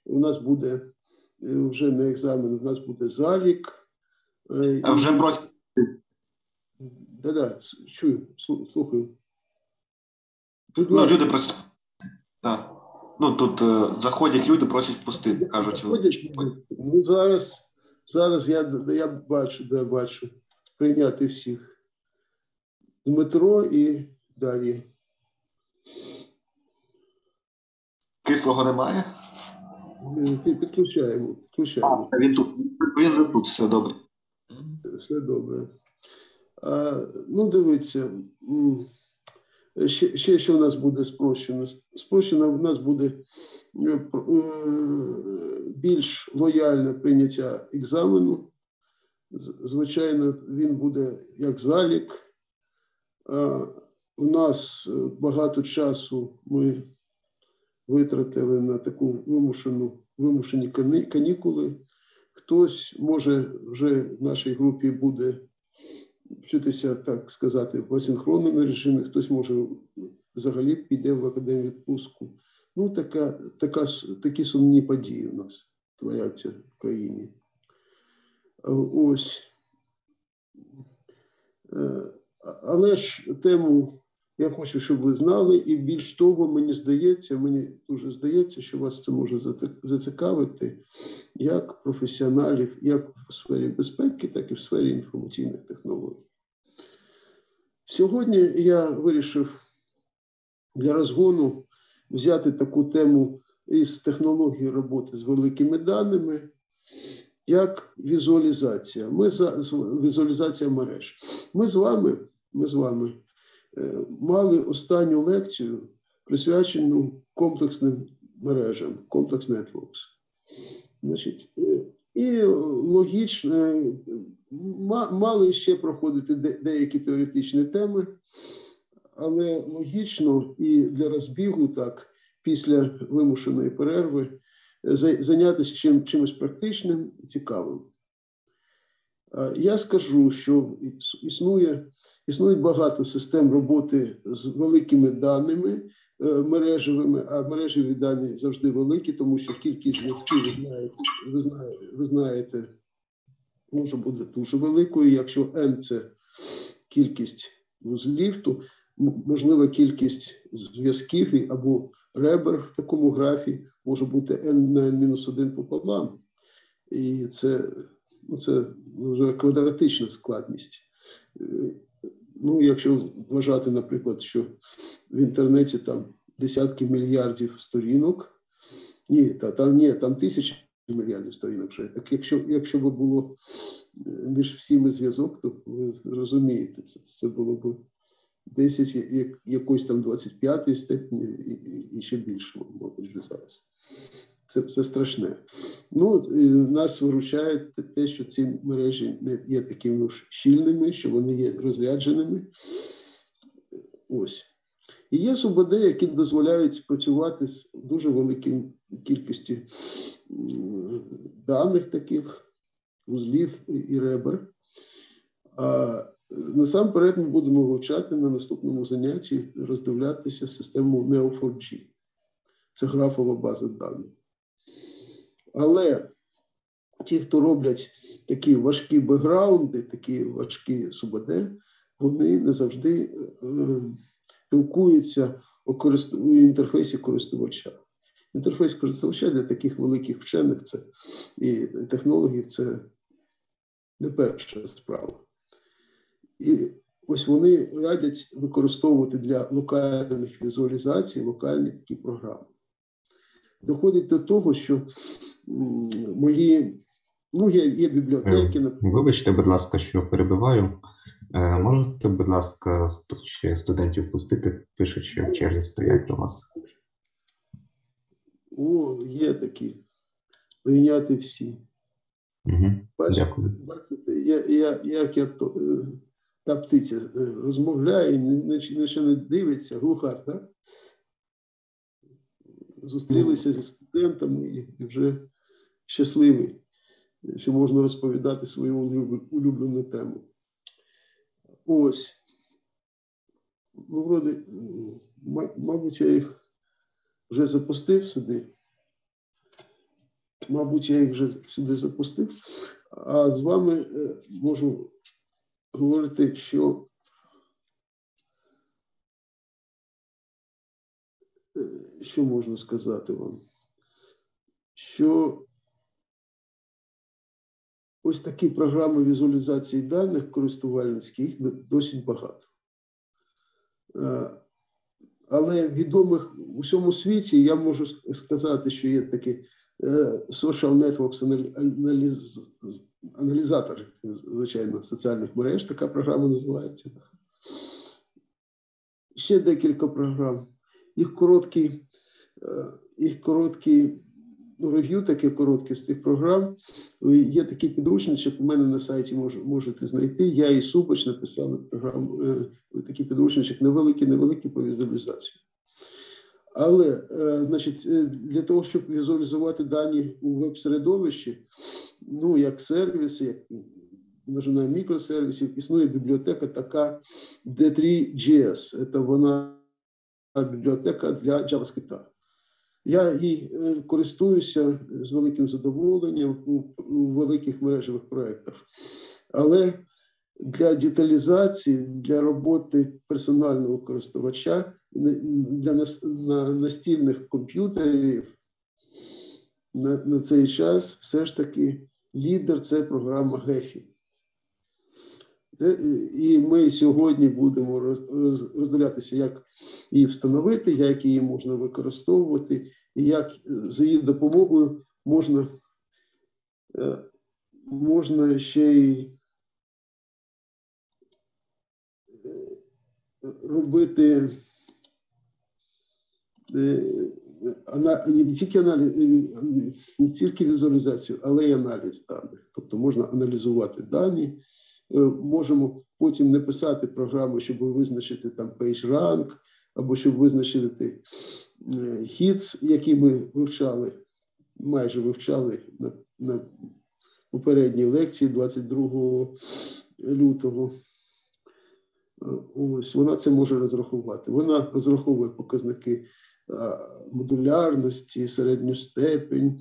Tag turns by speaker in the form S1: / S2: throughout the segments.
S1: у нас буде вже не екзамен, у нас буде залік.
S2: А вже просять.
S1: Да, чую, слухаю.
S2: Люди просять. Так. Тут заходять люди, просять впустити, кажуть.
S1: Заходять, зараз я бачу прийняти всіх. Дмитро і далі.
S2: Кислого немає?
S1: Підключаємо.
S2: Він вже тут, все добре.
S1: Все добре. Дивіться, ще що у нас буде спрощено? Спрощено в нас буде більш лояльне прийняття екзамену. Звичайно, він буде як залік. У нас багато часу ми витратили на таку вимушені канікули. Хтось, може, вже в нашій групі буде вчитися, так сказати, в асинхронному режимі, хтось, може, взагалі піде в академію відпустку. Такі сумні події у нас творяться в країні. Ось. Але ж тему я хочу, щоб ви знали, і більш того, мені дуже здається, що вас це може зацікавити як професіоналів, як в сфері безпеки, так і в сфері інформаційних технологій. Сьогодні я вирішив для розгону взяти таку тему із технології роботи з великими даними, як візуалізація. Візуалізація мереж. Ми з вами мали останню лекцію, присвячену комплексним мережам, Complex Networks. Значить, і логічно, мали ще проходити деякі теоретичні теми, але логічно і для розбігу, так, після вимушеної перерви, зайнятися чимось практичним і цікавим. Я скажу, що існує багато систем роботи з великими даними мережевими, а мережеві дані завжди великі, тому що кількість зв'язків, ви знаєте, може бути дуже великою. Якщо N – це кількість вузлів, то можлива кількість зв'язків або ребер в такому графі може бути N на N-1 пополам. І це вже квадратична складність. Якщо вважати, наприклад, що в інтернеті там десятки мільярдів сторінок, там тисячі мільярдів сторінок вже. Так якщо б було між всіми зв'язок, то ви розумієте, це було б 10 якоїсь там 25-ї степені і ще більше, мабуть, вже зараз. Це страшне. Нас виручає те, що ці мережі не є такими щільними, що вони є розрядженими. Ось. І є СУБД, які дозволяють працювати з дуже великим кількістю даних таких, вузлів і ребер. Насамперед ми будемо вивчати на наступному занятті, роздивлятися систему Neo4j. Це графова база даних. Але ті, хто роблять такі важкі бекграунди, такі важкі СУБД, вони не завжди спілкуються у інтерфейсі користувача. Інтерфейс користувача для таких великих вчених і технологів – це не перша справа. І ось вони радять використовувати для локальних візуалізацій локальні такі програми. Доходить до того, що є бібліотеки.
S3: Вибачте, будь ласка, що перебиваю. Можете, будь ласка, ще студентів пустити, пишуть, що в черзі стоять до вас.
S1: Є такі. Прийняти всі.
S3: Дякую.
S1: Бачите, як та птиця розмовляє, нічого не дивиться, глухар, так? Зустрілися зі студентами і вже щасливі, що можна розповідати свою улюблену тему. Ось. Мабуть, я їх вже запустив сюди. Мабуть, я їх вже сюди запустив, а з вами можу говорити, що можна сказати вам, що ось такі програми візуалізації даних користувальницьких досить багато. Але відомих у всьому світі я можу сказати, що є такі social networks аналізатор, звичайно, соціальних мереж, така програма називається. Ще декілька програм. Їх короткий рев'ю, таке коротке з цих програм. Є такий підручничок, у мене на сайті можете знайти. Я і Супач написали програму, такий підручничок невеликий по візуалізації. Але, значить, для того, щоб візуалізувати дані у веб-середовищі, ну, як сервіси, як множина мікросервісів, існує бібліотека така D3.js. Це вона бібліотека для JavaScript. Я їй користуюся з великим задоволенням у великих мережевих проєктах. Але для деталізації, для роботи персонального користувача, для настільних комп'ютерів на цей час все ж таки лідер – це програма Gephi. І ми сьогодні будемо роздивлятися, як її встановити, як її можна використовувати, і як за її допомогою можна ще й робити не тільки візуалізацію, але й аналіз даних. Тобто можна аналізувати дані, можемо потім написати програму, щоб визначити там PageRank, або щоб визначити hits, які ми майже вивчали на попередній лекції 22 лютого. Ось, вона це може розрахувати. Вона розраховує показники модулярності, середню ступень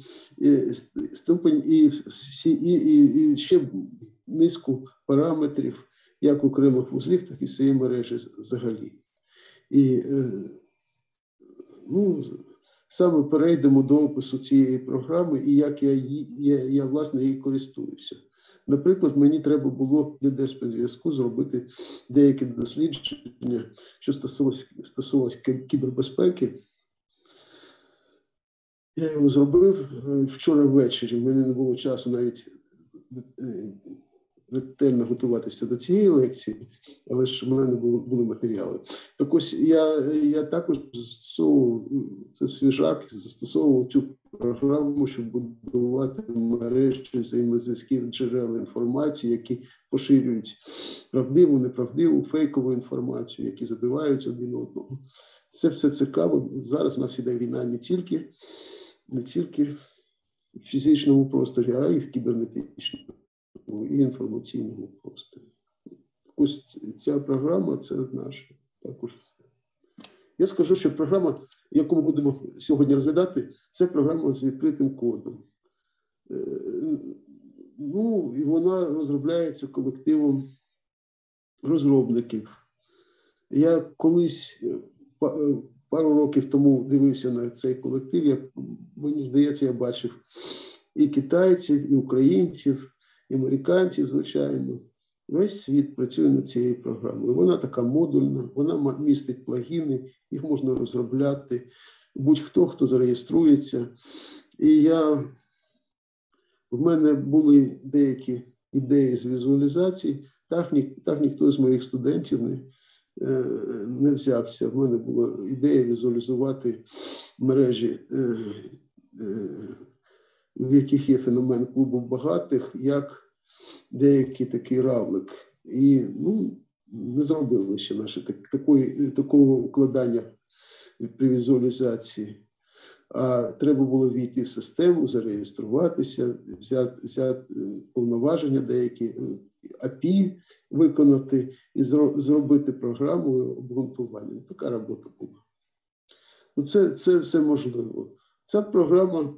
S1: і ще низку параметрів, як окремих вузлів, так і всієї мережі взагалі. І саме перейдемо до опису цієї програми і як я власне, її користуюся. Наприклад, мені треба було для Держспецзв'язку зробити деякі дослідження, що стосувалося кібербезпеки. Я його зробив вчора ввечері. В мене не було часу навіть ретельно готуватися до цієї лекції, але ж в мене були матеріали. Так ось я також застосовував, це свіжак, застосовував цю програму, щоб будувати мережі взаємозв'язків джерел інформації, які поширюють правдиву, неправдиву, фейкову інформацію, які забивають один одного. Це все цікаво. Зараз у нас іде війна не тільки в фізичному просторі, а й в кібернетичному і інформаційному просторі. Ось ця програма – це наша також все. Я скажу, що програма, яку ми будемо сьогодні розглядати, це програма з відкритим кодом. І вона розробляється колективом розробників. Я колись, пару років тому дивився на цей колектив, мені здається, я бачив і китайців, і українців, і американців, звичайно. Весь світ працює над цією програмою. Вона така модульна, вона містить плагіни, їх можна розробляти будь-хто, хто зареєструється. І в мене були деякі ідеї з візуалізації, так ніхто з моїх студентів не взявся. В мене була ідея візуалізувати мережі, в яких є феномен клубу багатих, як деякий такий равлик. І не зробили ще наше такого укладання при візуалізації. А треба було війти в систему, зареєструватися, взяти повноваження деякі, API виконати і зробити програму обґрунтування. Така робота була. Це все можливо. Ця програма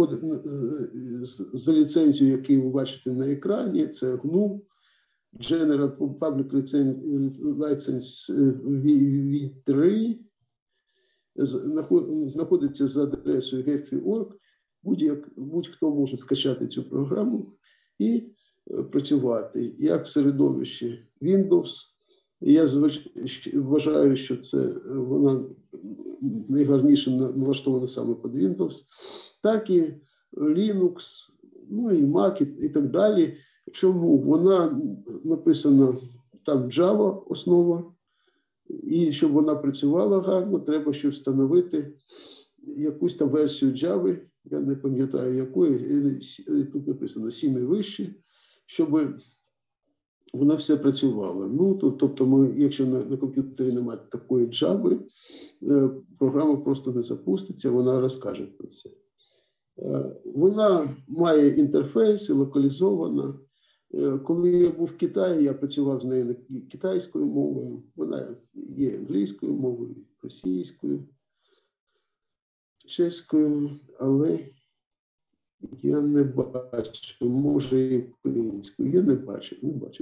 S1: за ліцензією, яку ви бачите на екрані, це GNU, General Public License V3, знаходиться за адресою gephi.org. Будь-хто може скачати цю програму і працювати як в середовищі Windows. Я вважаю, що вона найгарніше налаштована саме під Windows, так і Linux, ну і Mac і так далі. Чому? Вона написана там Java основа, і щоб вона працювала гарно, треба ще встановити якусь там версію Java, я не пам'ятаю якої, тут написано 7 і вище, щоб вона все працювала. Ну, тобто, якщо на комп'ютері немає такої Java, програма просто не запуститься, вона розкаже про це. Вона має інтерфейс, локалізована. Коли я був в Китаї, я працював з нею китайською мовою, вона є англійською мовою, російською, чеською, але я не бачу, може і українською, я не бачив,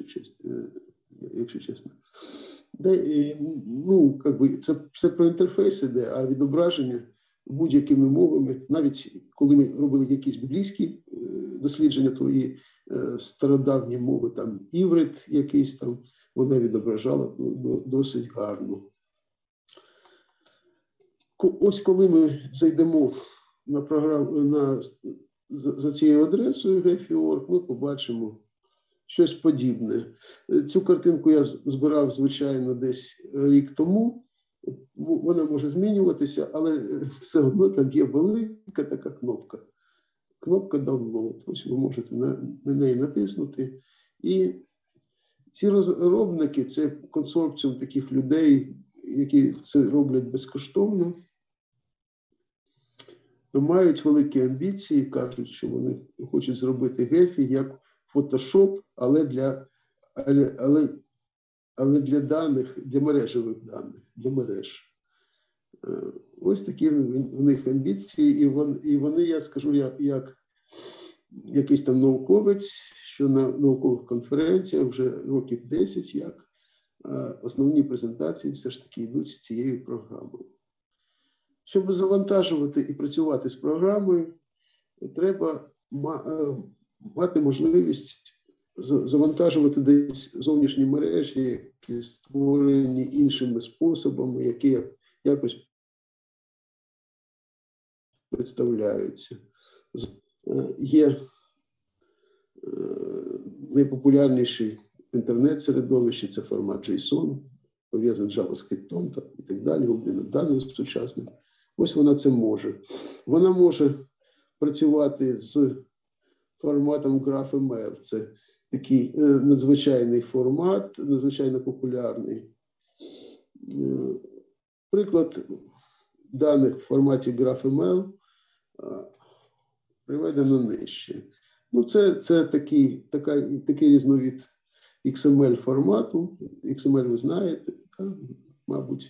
S1: якщо чесно. Ну, це все про інтерфейс іде, а відображення будь-якими мовами, навіть коли ми робили якісь біблійські дослідження, то і стародавні мови, там іврит якийсь там, вона відображала досить гарно. Ось коли ми зайдемо на програму, за цією адресою gephi.org, ми побачимо щось подібне. Цю картинку я збирав, звичайно, десь рік тому. Вона може змінюватися, але все одно там є велика така кнопка. Кнопка Download. Ось ви можете на неї натиснути. І ці розробники, це консорціум таких людей, які це роблять безкоштовно, мають великі амбіції, кажуть, що вони хочуть зробити Gephi як Photoshop, але для даних, для мережевих даних, для мереж. Ось такі в них амбіції, і вони, я скажу, як якийсь там науковець, що на наукових конференціях вже років 10, як основні презентації все ж таки йдуть з цією програмою. Щоб завантажувати і працювати з програмою, треба мати можливість завантажувати десь зовнішні мережі, які створені іншими способами, які якось представляються. Є найпопулярніший інтернет-середовище, це формат JSON, пов'язаний з JavaScript і так далі, обмін даних сучасних. Ось вона це може. Вона може працювати з форматом GraphML. Це такий надзвичайний формат, надзвичайно популярний. Приклад даних в форматі GraphML приведено нижче. Ну, це такий різновид XML формату. XML ви знаєте, мабуть,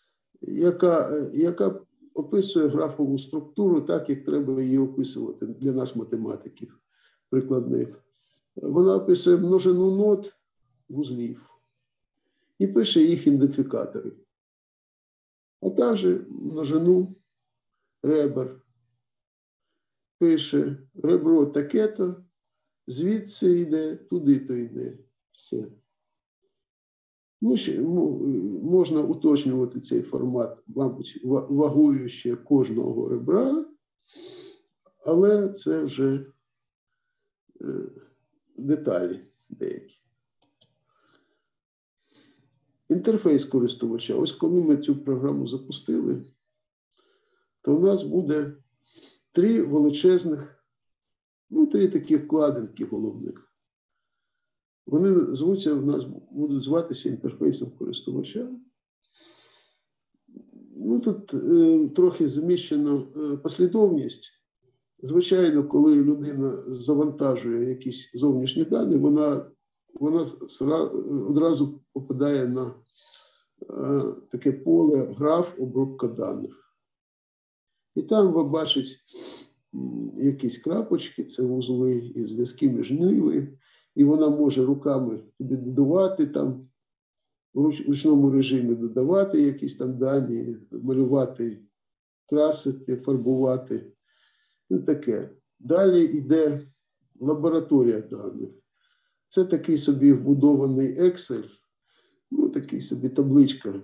S1: яка описує графову структуру так, як треба її описувати для нас, математиків прикладних. Вона описує множину нод вузлів і пише їх ідентифікатори, а також множину ребер. Пише ребро таке-то, звідси йде, туди-то йде. Все. Можна уточнювати цей формат, мабуть, вагою ще кожного ребра, але це вже деталі деякі. Інтерфейс користувача. Ось коли ми цю програму запустили, то у нас буде три величезних, три такі вкладинки головних. Вони звуться, в нас будуть зватися інтерфейсом користувача. Тут трохи заміщена послідовність. Звичайно, коли людина завантажує якісь зовнішні дані, вона одразу попадає на таке поле граф обробка даних. І там ви бачите якісь крапочки, це вузли і зв'язки між ними, і вона може руками додавати там, в ручному режимі додавати якісь там дані, малювати, красити, фарбувати, ну таке. Далі йде лабораторія даних. Це такий собі вбудований Excel, ну такий собі табличка.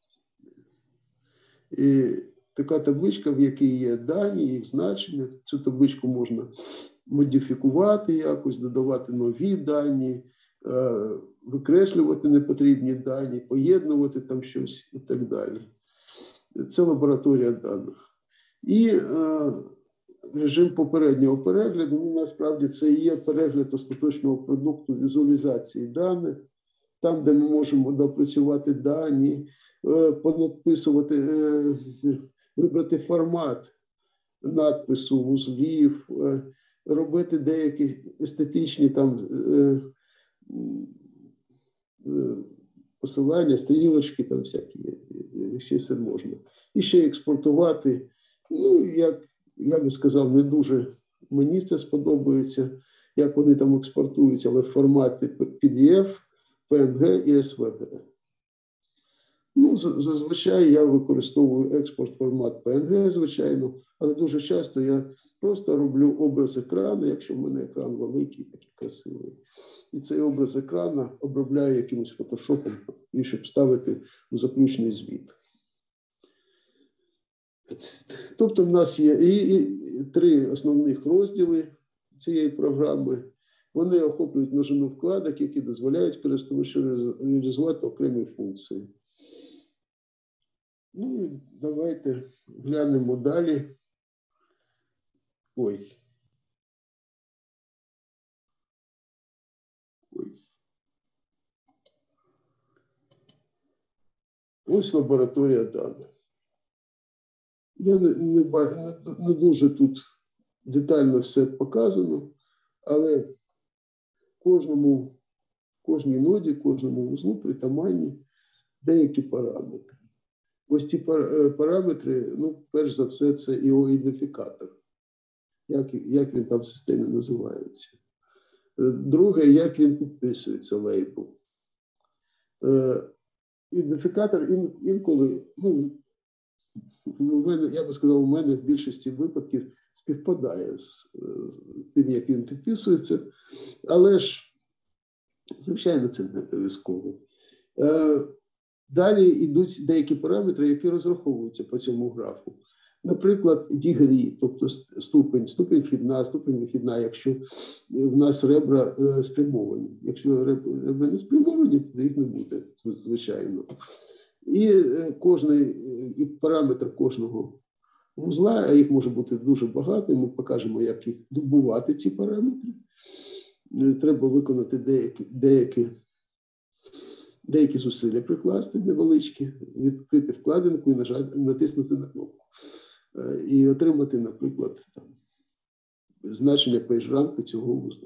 S1: І така табличка, в якій є дані, їх значення. Цю табличку можна модифікувати якось, додавати нові дані, викреслювати непотрібні дані, поєднувати там щось і так далі. Це лабораторія даних. І режим попереднього перегляду, ну, насправді це і є перегляд остаточного продукту візуалізації даних, там, де ми можемо допрацювати дані, понадписувати, вибрати формат надпису, вузлів, робити деякі естетичні там посилання, стрілочки там всякі, ще все можна. І ще експортувати, ну, як я би сказав, не дуже мені це сподобається, як вони там експортуються, але в форматі PDF, PNG і SVG. Ну, зазвичай я використовую експорт формат PNG, звичайно, але дуже часто я просто роблю образ екрану, якщо в мене екран великий, такий красивий. І цей образ екрану обробляю якимось фотошопом, і щоб ставити у заключний звіт. Тобто в нас є і 3 основних розділи цієї програми. Вони охоплюють множину вкладок, які дозволяють користувачу реалізувати окремі функції. Ну і давайте глянемо далі. Ой. Ось лабораторія даних. Я не дуже тут детально все показано, але кожній ноді, кожному вузлу притаманні деякі параметри. Ось ці параметри, ну, перш за все, це його ідентифікатор. Як він там в системі називається. Друге, як він підписується, лейбл. Ідентифікатор інколи, ну, я би сказав, у мене в більшості випадків співпадає з тим, як він підписується, але ж, звичайно, це не обов'язково. Далі йдуть деякі параметри, які розраховуються по цьому графу. Наприклад, degree, тобто ступень вхідна, ступень вихідна, якщо в нас ребра спрямовані. Якщо ребра не спрямовані, то їх не буде, звичайно. І параметр кожного вузла, а їх може бути дуже багато, і ми покажемо, як їх добувати, ці параметри. Треба виконати деякі зусилля прикласти невеличкі, відкрити вкладинку і натиснути на кнопку. І отримати, наприклад, там, значення PageRank цього вузла.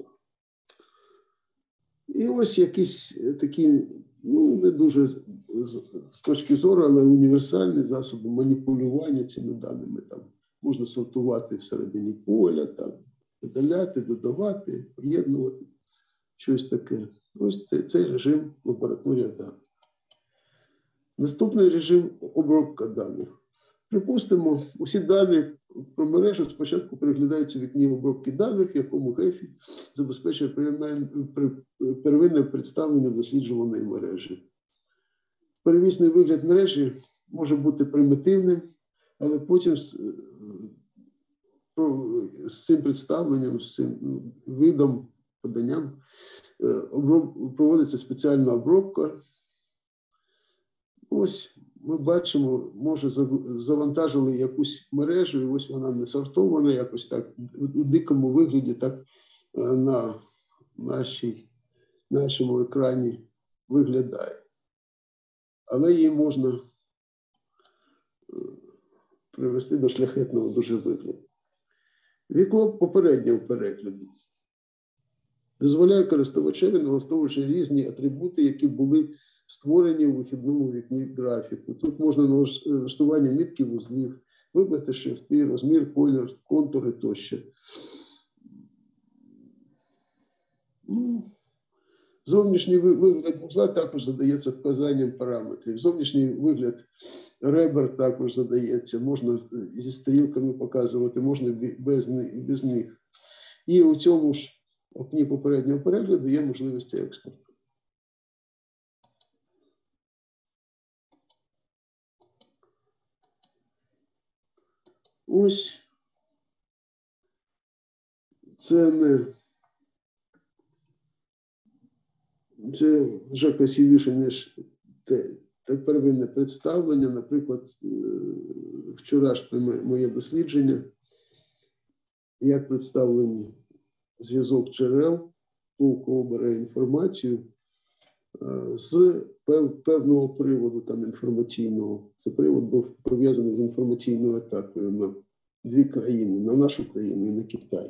S1: І ось якісь такі, ну, не дуже з точки зору, але універсальні засоби маніпулювання цими даними. Там можна сортувати всередині поля, там, видаляти, додавати, поєднувати, щось таке. Ось цей режим лабораторія даних. Наступний режим обробка даних. Припустимо, усі дані про мережу спочатку переглядаються в вікні обробки даних, в якому гефі забезпечує первинне представлення досліджуваної мережі. Перевісний вигляд мережі може бути примітивним, але потім з цим представленням, з цим видом, поданням проводиться спеціальна обробка. Ось ми бачимо, може завантажили якусь мережу, і ось вона не сортована, якось так у дикому вигляді так на нашому екрані виглядає. Але її можна привести до шляхетного дуже вигляду. Вікно попереднього перегляду дозволяє користувачеві налаштовувати різні атрибути, які були створені у вихідному вікні графіку. Тут можна налаштування мітки вузлів, вибрати шрифти, розмір, колір, контури тощо. Ну, зовнішній вигляд вузла також задається вказанням параметрів. Зовнішній вигляд ребер також задається. Можна зі стрілками показувати, можна без них. І у цьому ж окні попереднього перегляду є можливості експорту. Ось це вже красивіше, ніж те первинне представлення. Наприклад, вчорашнє моє дослідження, як представлені зв'язок джерел, хто бере інформацію з певного приводу там інформаційного. Це привод був пов'язаний з інформаційною атакою на дві країни, на нашу країну і на Китай.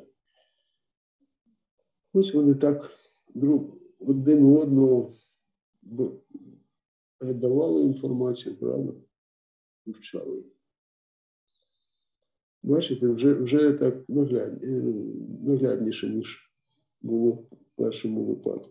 S1: Ось вони так один одного передавали інформацію, правда, вивчали її. Бачите, вже так наглядніше, ніж було в першому випадку.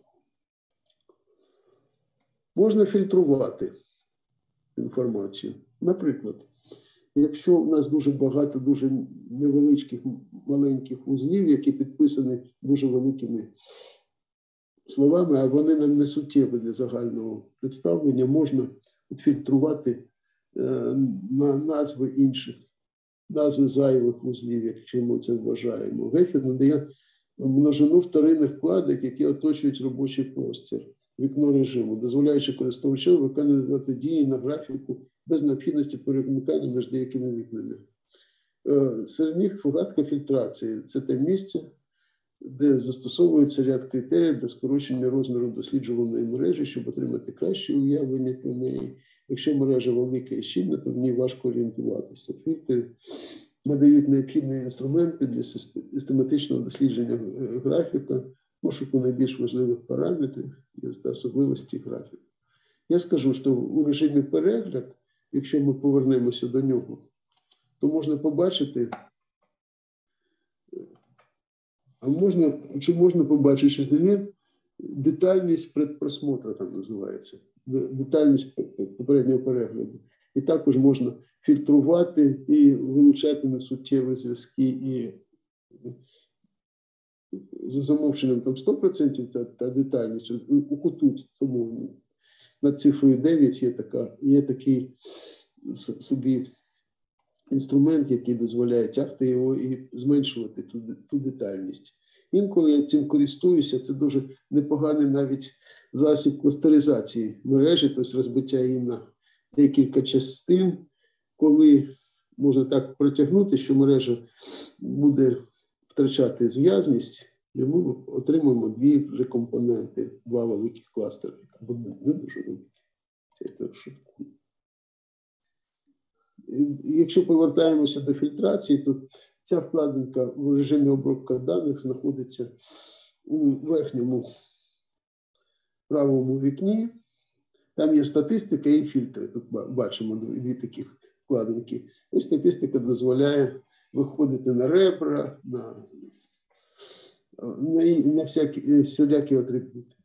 S1: Можна фільтрувати інформацію. Наприклад, якщо в нас дуже багато дуже невеличких, маленьких вузлів, які підписані дуже великими словами, а вони нам не суттєві для загального представлення, можна фільтрувати на назви інших, назви зайвих вузлів, якщо ми це вважаємо. Гефі надає множину вторинних вкладок, які оточують робочий простір, вікно режиму, дозволяючи користувачу виконувати дії на графіку без необхідності перемикання між деякими вікнами. Серед них вкладка фільтрації – це те місце, де застосовується ряд критеріїв для скорочення розміру досліджуваної мережі, щоб отримати краще уявлення про неї. Якщо мережа велика і щільна, то в ній важко орієнтуватися. Фільтри надають необхідні інструменти для систематичного дослідження графіка, пошуку найбільш важливих параметрів та особливостей графіку. Я скажу, що у режимі перегляд, якщо ми повернемося до нього, то можна побачити, можна побачити, що це є детальність предпросмотру, там називається, детальність попереднього перегляду. І також можна фільтрувати і вилучати несуттєві зв'язки, і за замовченням там 100% та детальністю у куту, тому над цифрою 9 є такий собі інструмент, який дозволяє тягти його і зменшувати ту детальність. Інколи я цим користуюся, це дуже непоганий навіть засіб кластеризації мережі, тобто розбиття її на декілька частин, коли можна так протягнути, що мережа буде втрачати зв'язність, і ми отримаємо дві вже компоненти, два великих кластери, або не дуже великі. Це я так шуткую. Якщо повертаємося до фільтрації, то ця вкладинка в режимі обробки даних знаходиться у верхньому правому вікні. Там є статистика і фільтри. Тут бачимо дві таких вкладинки. Ось статистика дозволяє виходити на ребра, на всілякі атрибути.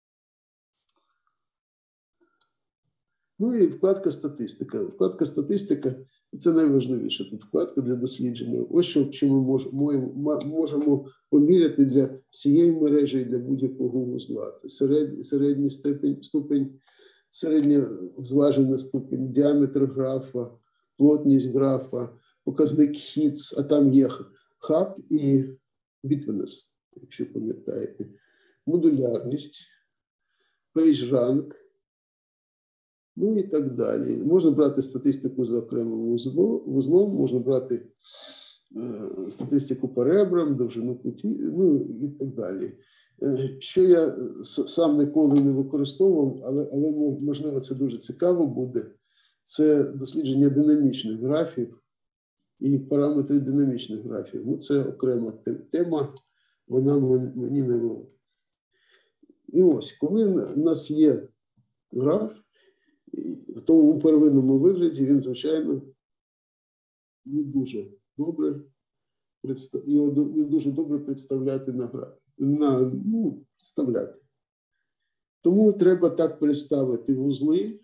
S1: Ну і вкладка статистика. Вкладка статистика – це найважливіше. Тут вкладка для дослідження. Ось що ми можемо поміряти для всієї мережі і для будь-якого вузла. Середній ступень, середня зважена ступень, діаметр графа, плотність графа, показник хітс, а там є хаб і бітвенес, якщо пам'ятаєте, модулярність, пейдж-ранг, ну і так далі. Можна брати статистику за окремим вузлом, можна брати статистику по ребрам, довжину путі, ну і так далі. Що я сам ніколи не використовував, але можливо це дуже цікаво буде, це дослідження динамічних графів і параметри динамічних графів. Ну це окрема тема, вона мені не виводить. І ось, коли в нас є граф, в тому первинному вигляді він, звичайно, не дуже добре його не дуже добре представляти представляти. Тому треба так переставити вузли,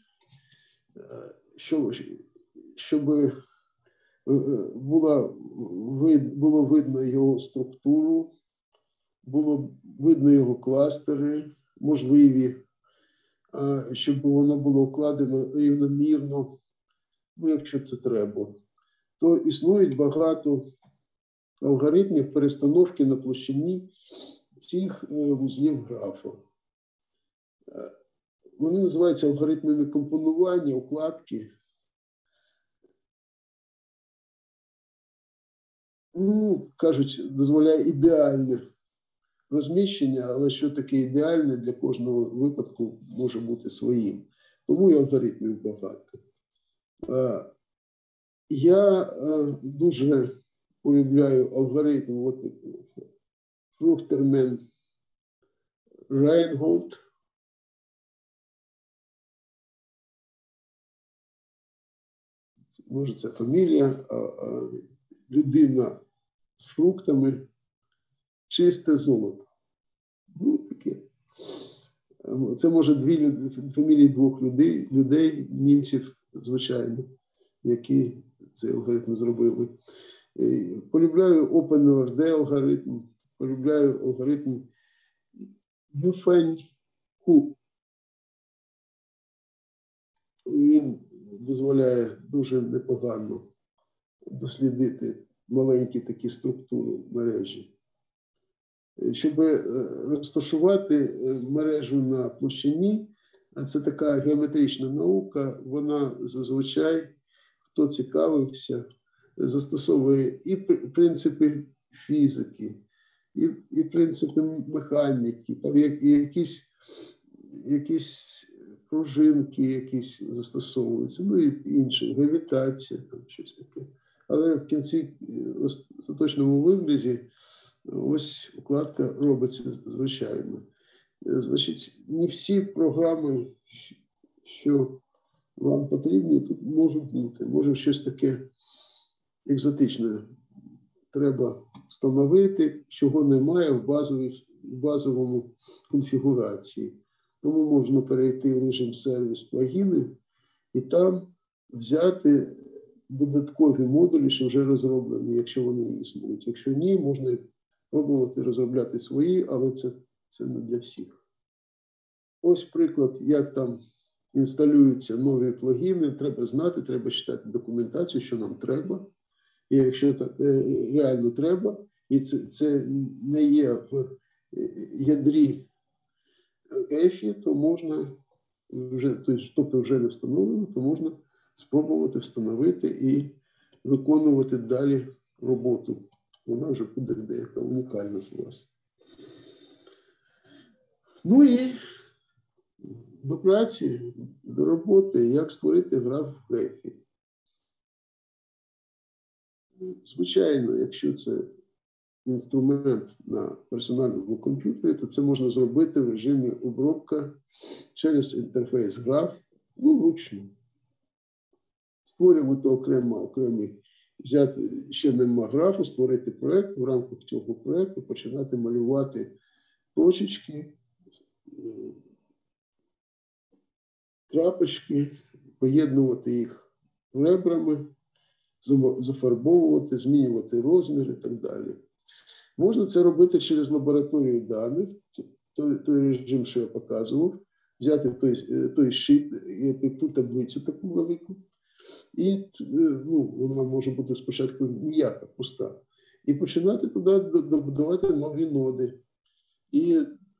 S1: щоб було видно його структуру, було видно його кластери, можливі, щоб воно було вкладено рівномірно, якщо це треба. То існують багато алгоритмів перестановки на площині цих вузлів графа. Вони називаються алгоритмами компонування, укладки. Кажуть, дозволяє ідеальне розміщення, але що таке ідеальне, для кожного випадку може бути своїм. Тому і алгоритмів багато. Я дуже полюбляю алгоритм Фрухтермен-Райнголд. Може, це фамілія, людина з фруктами, чисте золото. Таке. Це може фамілії двох людей, німців, звичайно, які цей алгоритм зробили. Полюбляю OpenORD алгоритм, полюбляю алгоритм Юфень-Ку. Він дозволяє дуже непогано дослідити маленькі такі структури мережі. Щоб розташувати мережу на площині, а це така геометрична наука, вона зазвичай, хто цікавився, застосовує і принципи фізики, і принципи механіки, там якісь пружинки якісь застосовуються, і інше, гравітація, там щось таке. Але в кінці, в остаточному вигляді, ось укладка робиться звичайно. Значить, не всі програми, що вам потрібні, тут можуть бути. Може, щось таке екзотичне треба встановити, чого немає в базовому конфігурації. Тому можна перейти в режим сервіс плагіни і там взяти додаткові модулі, що вже розроблені, якщо вони існують. Якщо ні, можна пробувати розробляти свої, але це не для всіх. Ось приклад, як там інсталюються нові плагіни. Треба знати, треба читати документацію, що нам треба. І якщо це реально треба, і це не є в ядрі ЕФІ, то можна тобто вже не встановлено, то можна спробувати встановити і виконувати далі роботу. Вона вже буде деяка унікальна з вас. Ну і до праці, до роботи, як створити граф в ЕФІ. Звичайно, якщо це інструмент на персональному комп'ютері, то це можна зробити в режимі обробка через інтерфейс граф, вручну. Створювати окремий, взяти ще нема графу, створити проєкт, в рамках цього проєкту починати малювати точечки, крапочки, поєднувати їх ребрами, зафарбовувати, змінювати розмір і так далі. Можна це робити через лабораторію даних, той режим, що я показував, взяти той шит, ту таблицю таку велику, і вона може бути спочатку ніяка, пуста, і починати туди добудувати нові ноди і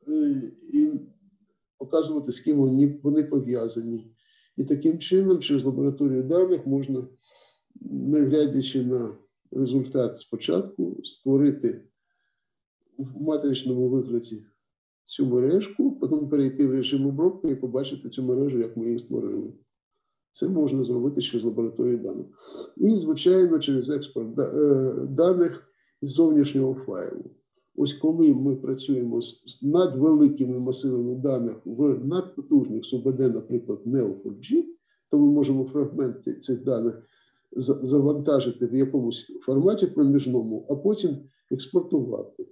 S1: показувати, з ким вони пов'язані. І таким чином, через лабораторію даних можна, не глядячи на результат спочатку, створити в матричному вигляді цю мережку, потім перейти в режим обробки і побачити цю мережу, як ми її створили. Це можна зробити через лабораторію даних. І, звичайно, через експорт даних із зовнішнього файлу. Ось коли ми працюємо з надвеликими масивами даних в надпотужних СУБД, наприклад, Neo4j, то ми можемо фрагменти цих даних завантажити в якомусь форматі проміжному, а потім експортувати.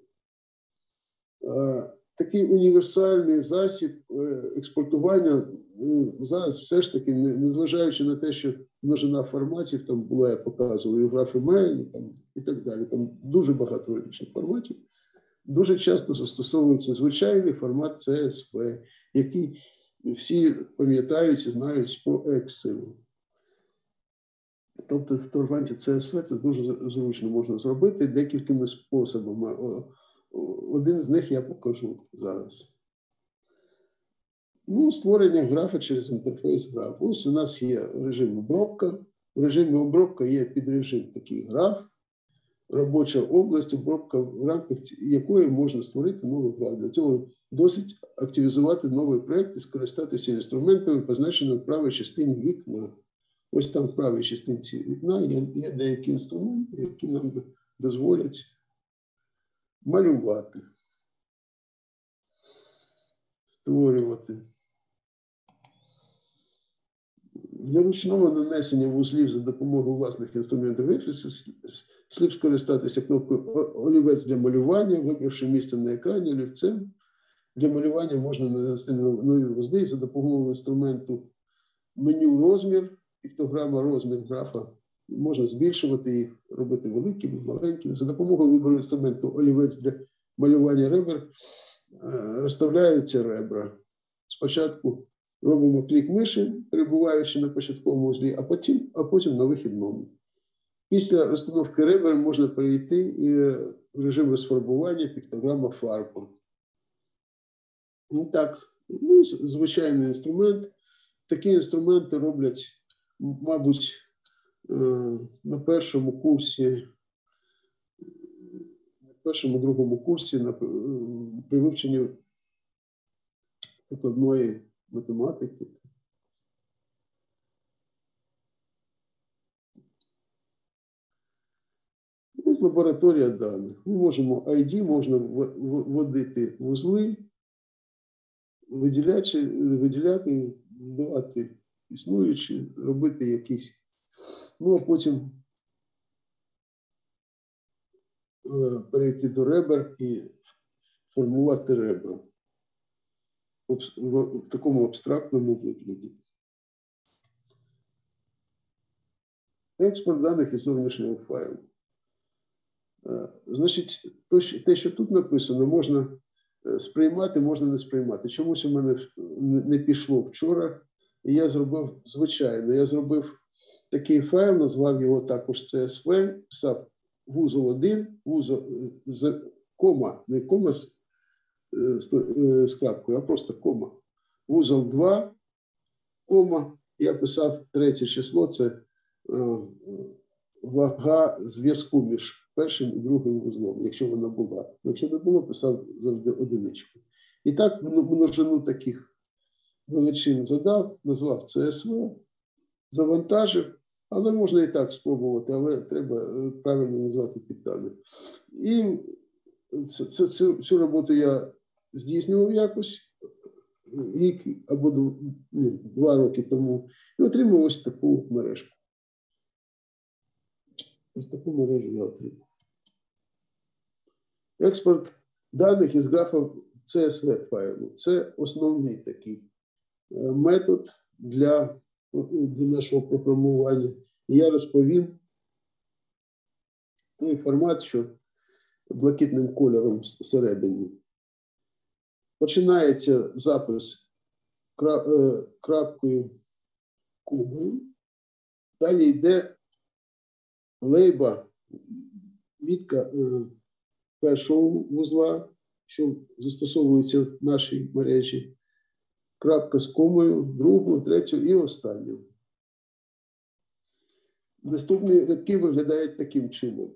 S1: Такий універсальний засіб експортування зараз все ж таки, незважаючи на те, що множина форматів там була, я показував, і графи Мейлі і так далі, там дуже багато різних форматів, дуже часто застосовується звичайний формат CSV, який всі пам'ятають і знають по Excel. Тобто в форматі CSV це дуже зручно можна зробити декількома способами. Один з них я покажу зараз. Ну, створення графа через інтерфейс граф. Ось у нас є режим обробка. В режимі обробка є підрежим такий граф, робоча область, обробка, в рамках якої можна створити новий граф. Для цього досить активізувати новий проєкт і скористатися інструментами, позначеними в правій частині вікна. Ось там в правій частинці вікна є деякі інструменти, які нам дозволять малювати, створювати. Для ручного нанесення вузлів за допомогою власних інструментів Office слід скористатися кнопкою «Олівець для малювання», вибравши місце на екрані олівцем. Для малювання можна нанести нові вузли за допомогою інструменту меню «Розмір», піктограма «Розмір графа». Можна збільшувати їх, робити великими, маленькими. За допомогою вибору інструменту «Олівець для малювання ребер» розставляються ребра. Спочатку робимо клік миші, перебуваючи на початковому вузлі, а потім на вихідному. Після розстановки ребер можна перейти і в режим розфарбування піктограма фарбу. Так, ну, звичайний інструмент. Такі інструменти роблять, мабуть, на першому курсі, другому курсі при вивченні прикладної математики. Ось лабораторія даних. Ми можемо ID, можна вводити вузли, виділяти, додавати існуючі, робити якісь, ну а потім перейти до ребер і формувати ребра в такому абстрактному вигляді. Експорт даних із зовнішнього файлу. Значить, те, що тут написано, можна сприймати, можна не сприймати. Чомусь у мене не пішло вчора, і я зробив звичайно. Я зробив такий файл, назвав його також CSV, писав вузол 1, вузол з кома, не кома з крапкою, а просто кома. Вузол 2, кома, я писав третє число, це вага зв'язку між першим і другим вузлом, якщо вона була. Якщо не було, писав завжди одиничку. І так множину таких величин задав, назвав CSV, завантажив, але можна і так спробувати, але треба правильно назвати тип даних. І цю роботу я здійснював якось рік або 2 роки тому і отримав ось таку мережку. Ось таку мережу я отримав. Експорт даних із графа CSV файлу. Це основний такий метод для нашого програмування. І я розповім той формат, що блакитним кольором всередині. Починається запис крапкою, комою. Далі йде лейба, мітка першого вузла, що застосовується в нашій мережі, крапка з комою, другу, третю і останню. Наступні рядки виглядають таким чином.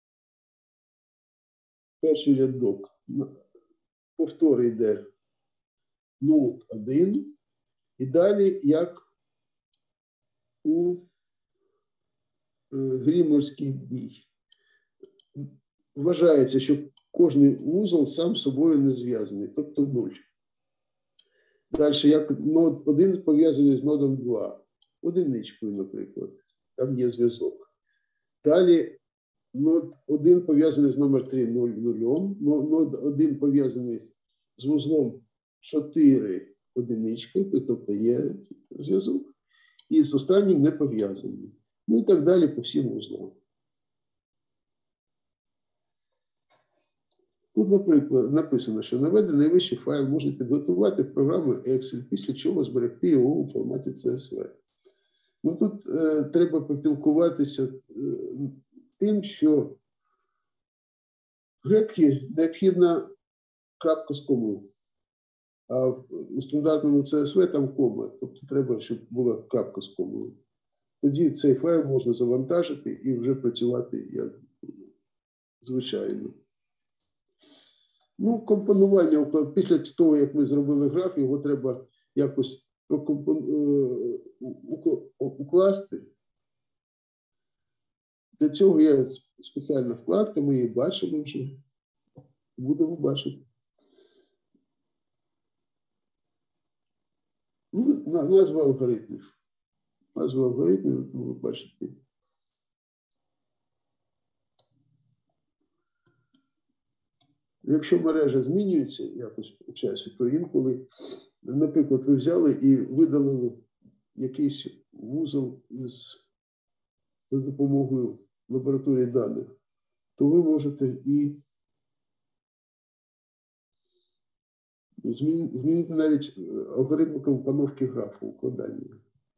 S1: Перший рядок. Повтор йде ноут 1. І далі, як у гріморський бій. Вважається, що кожний вузол сам з собою не зв'язаний, тобто 0. Далі, як нод 1 пов'язаний з нодом 2, одиничкою, наприклад. там є зв'язок. Далі нод 1 пов'язаний з номер 3 нулем, нод 1 пов'язаний з вузлом 4 одинички, тобто є зв'язок, і з останнім не пов'язаний. Ну і так далі по всім вузлам. Тут, наприклад, написано, що наведений вище файл можна підготувати в програму Excel, після чого зберегти його у форматі CSV. Ну, тут треба попілкуватися тим, що в гепкі необхідна крапка з комою, а у стандартному CSV там кома, тобто треба, щоб була крапка з комою. Тоді цей файл можна завантажити і вже працювати як звичайно. Ну, компонування, після того, як ми зробили граф, його треба якось укласти. Для цього є спеціальна вкладка, ми її бачимо вже, будемо бачити. Ну, назва алгоритмів. Назва алгоритмів, ви бачите. Якщо мережа змінюється якось у часі, то інколи, наприклад, ви взяли і видалили якийсь вузол за допомогою лабораторії даних, то ви можете і змінити навіть алгоритм компоновки графу, укладання.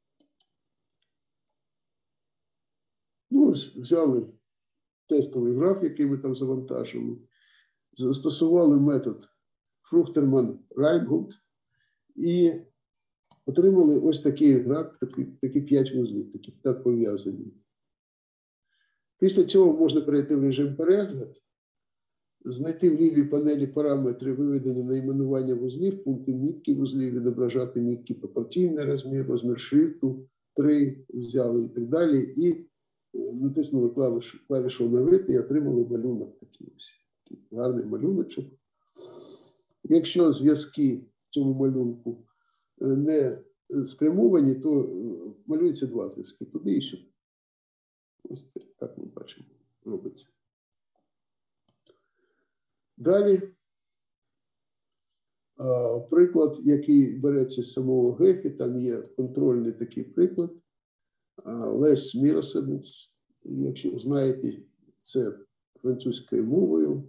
S1: Ну, ось взяли тестовий граф, який ми там завантажили, застосували метод Fruchterman-Reingold і отримали ось такий граф, такі 5 вузлів, так пов'язані. Після цього можна перейти в режим перегляд, знайти в лівій панелі параметри виведення найменування вузлів, пункти мітки вузлів, відображати мітки пропорційний розмір, розмір шрифту, 3 взяли і так далі. І натиснули клавішу «Оновити» і отримали малюнок такий ось. Гарний малюночок. Якщо зв'язки в цьому малюнку не спрямовані, то малюються 2 зв'язки, туди і сюди. Ось так ми бачимо, робиться. Далі приклад, який береться з самого Гефі, там є контрольний такий приклад. Les Miserables, якщо знаєте, це французькою мовою,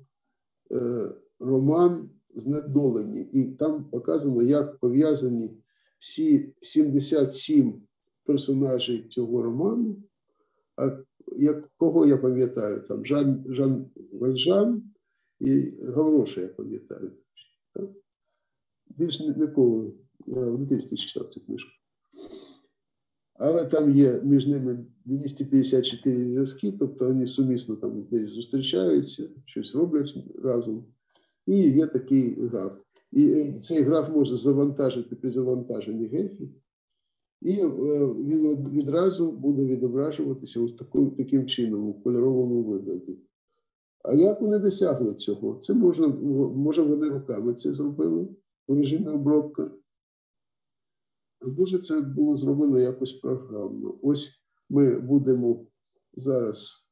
S1: роман «Знедолені». І там показано, як пов'язані всі 77 персонажів цього роману. А кого я пам'ятаю? Там Жан Вальжан і Гавроша, я пам'ятаю. Більш ніколи. Я в дитинстві читав цю книжку. Але там є між ними 254 зв'язки, тобто вони сумісно там десь зустрічаються, щось роблять разом. І є такий граф. І цей граф можна завантажити при завантаженні Гефі. І він відразу буде відображуватися ось таким чином, у кольоровому вигляді. А як вони досягли цього? Це може вони руками це зробили в режимі обробки. А може це було зроблено якось програмно. Ось ми будемо зараз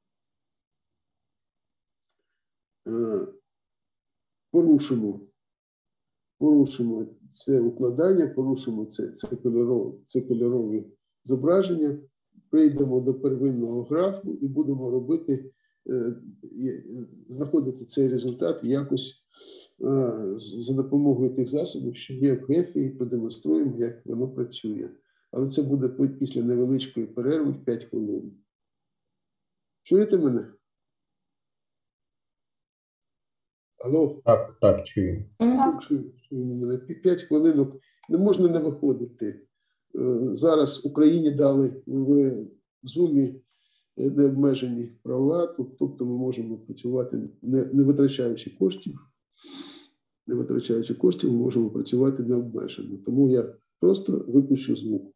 S1: порушимо це укладання, порушимо це кольорові зображення, прийдемо до первинного графу і будемо робити, знаходити цей результат якось за допомогою тих засобів, що є в Гефі, і продемонструємо, як воно працює. Але це буде після невеличкої перерви в 5 хвилин. Чуєте мене? Алло?
S3: Так, чую.
S1: Чую мене. 5 хвилинок. Не можна не виходити. Зараз Україні дали в Zoom необмежені права, тобто ми можемо працювати, не витрачаючи коштів. Не витрачаючи коштів, ми можемо працювати необмежено. Тому я просто виключу звук.